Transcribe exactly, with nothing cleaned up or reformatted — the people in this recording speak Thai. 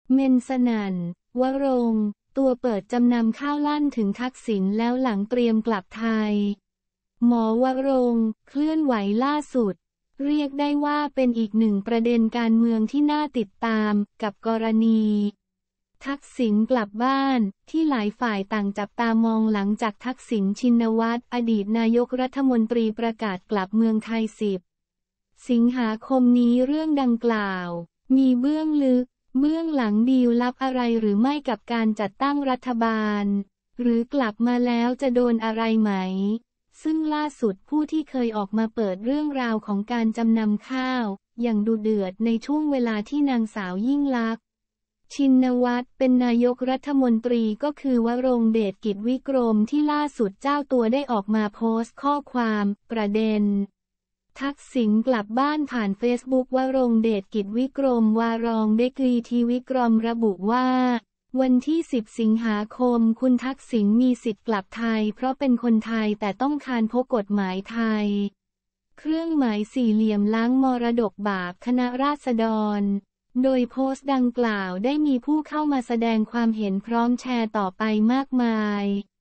เมนสนั่น วรงค์ตัวเปิดจำนำข้าวลั่นถึงทักษิณแล้วหลังเตรียมกลับไทยหมอวรงค์เคลื่อนไหวล่าสุดเรียกได้ว่าเป็นอีกหนึ่งประเด็นการเมืองที่น่าติดตามกับกรณีทักษิณกลับบ้านที่หลายฝ่ายต่างจับตามองหลังจากทักษิณชินวัตรอดีตนายกรัฐมนตรีประกาศกลับเมืองไทยสิบสิงหาคมนี้เรื่องดังกล่าวมีเบื้องลึกเบื้องหลังดีลลับอะไรหรือไม่กับการจัดตั้งรัฐบาลหรือกลับมาแล้วจะโดนอะไรไหมซึ่งล่าสุดผู้ที่เคยออกมาเปิดเรื่องราวของการจำนำข้าวอย่างดุเดือดในช่วงเวลาที่นางสาวยิ่งลักษณ์ชินวัตรเป็นนายกรัฐมนตรีก็คือวรงค์เดชกิจวิกรมที่ล่าสุดเจ้าตัวได้ออกมาโพสต์ข้อความประเด็นทักษิณกลับบ้านผ่านเฟซบุ๊กวรงค์เดชกิจวิกรมวารองเดกรีทีวิกรมระบุว่าวันที่สิบสิงหาคมคุณทักษิณมีสิทธิ์กลับไทยเพราะเป็นคนไทยแต่ต้องคานพกกฎหมายไทยเครื่องหมายสี่เหลี่ยมล้างมรดกบาปคณะราษฎรโดยโพสต์ดังกล่าวได้มีผู้เข้ามาแสดงความเห็นพร้อมแชร์ต่อไปมากมาย